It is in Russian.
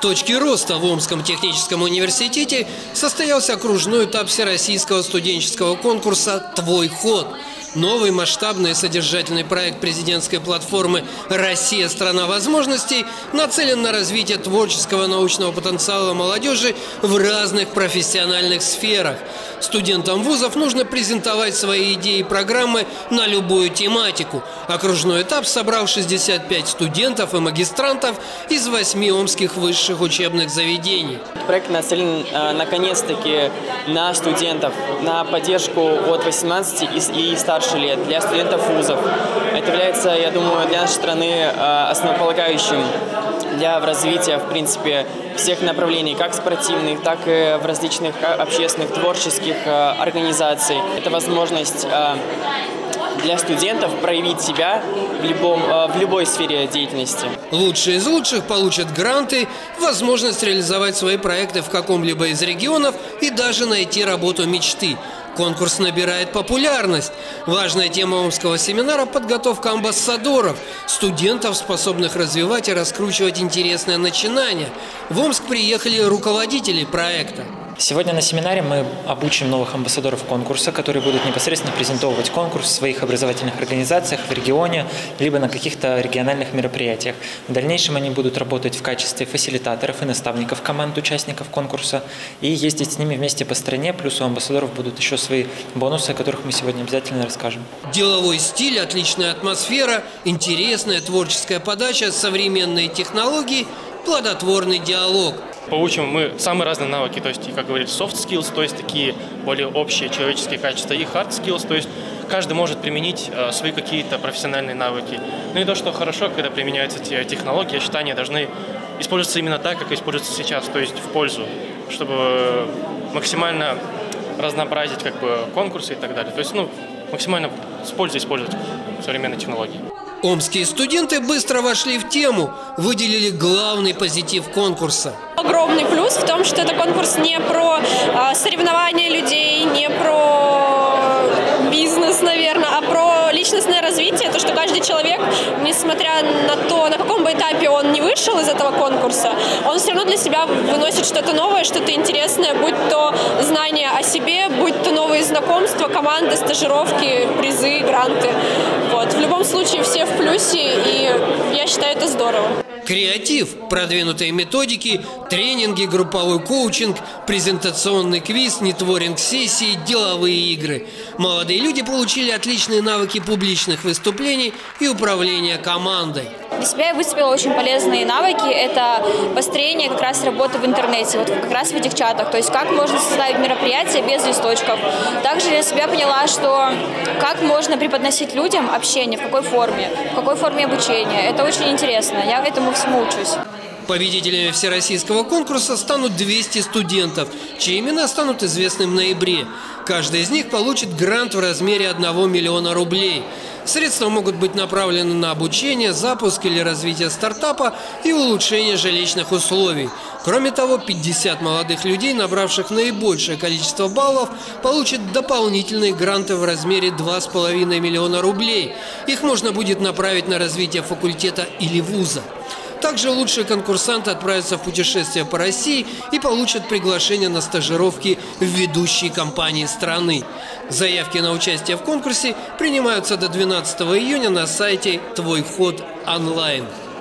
точке роста в Омском техническом университете состоялся окружной этап всероссийского студенческого конкурса «Твой ход». Новый масштабный и содержательный проект президентской платформы «Россия – страна возможностей» нацелен на развитие творческого научного потенциала молодежи в разных профессиональных сферах. Студентам вузов нужно презентовать свои идеи и программы на любую тематику. Окружной этап собрал 65 студентов и магистрантов из 8 омских высших учебных заведений. Проект нацелен наконец-таки на студентов, на поддержку от 18 и старше лет для студентов вузов. Это является, я думаю, для нашей страны основополагающим для развития, в принципе, всех направлений, как спортивных, так и в различных общественных, творческих организаций. Это возможность для студентов проявить себя в любой сфере деятельности. Лучшие из лучших получат гранты, возможность реализовать свои проекты в каком-либо из регионов и даже найти работу мечты. Конкурс набирает популярность. Важная тема омского семинара – подготовка амбассадоров, студентов, способных развивать и раскручивать интересные начинания. В Омск приехали руководители проекта. Сегодня на семинаре мы обучим новых амбассадоров конкурса, которые будут непосредственно презентовать конкурс в своих образовательных организациях в регионе, либо на каких-то региональных мероприятиях. В дальнейшем они будут работать в качестве фасилитаторов и наставников команд участников конкурса и ездить с ними вместе по стране, плюс у амбассадоров будут еще свои бонусы, о которых мы сегодня обязательно расскажем. Деловой стиль, отличная атмосфера, интересная творческая подача, современные технологии, плодотворный диалог. Получим мы самые разные навыки, то есть, как говорили, soft skills, то есть такие более общие человеческие качества, и hard skills, то есть каждый может применить свои какие-то профессиональные навыки. Ну и то, что хорошо, когда применяются те технологии, я считаю, они должны использоваться именно так, как используются сейчас, то есть в пользу, чтобы максимально разнообразить конкурсы и так далее. То есть максимально с пользой использовать современные технологии. Омские студенты быстро вошли в тему, выделили главный позитив конкурса. Огромный плюс в том, что это конкурс не про соревнования людей, не про бизнес, наверное, а про личностное развитие. То, что каждый человек, несмотря на то, на каком бы этапе он не вышел из этого конкурса, он все равно для себя выносит что-то новое, что-то интересное, будь то знания о себе, будь то новые знакомства, команды, стажировки, призы, гранты. В любом случае все в плюсе, и я считаю, это здорово. Креатив, продвинутые методики, тренинги, групповой коучинг, презентационный квиз, нетворинг-сессии, деловые игры. Молодые люди получили отличные навыки публичных выступлений и управления командой. Для себя я выцепила очень полезные навыки. Это построение как раз работы в интернете, как раз в этих чатах. То есть как можно составить мероприятие без листочков. Также я для себя поняла, что как можно преподносить людям общение, в какой форме обучения. Это очень интересно. Я этому всему учусь. Победителями всероссийского конкурса станут 200 студентов, чьи имена станут известны в ноябре. Каждый из них получит грант в размере 1 миллиона рублей. Средства могут быть направлены на обучение, запуск или развитие стартапа и улучшение жилищных условий. Кроме того, 50 молодых людей, набравших наибольшее количество баллов, получат дополнительные гранты в размере 2,5 миллиона рублей. Их можно будет направить на развитие факультета или вуза. Также лучшие конкурсанты отправятся в путешествие по России и получат приглашение на стажировки в ведущие компании страны. Заявки на участие в конкурсе принимаются до 12 июня на сайте «Твой ход онлайн».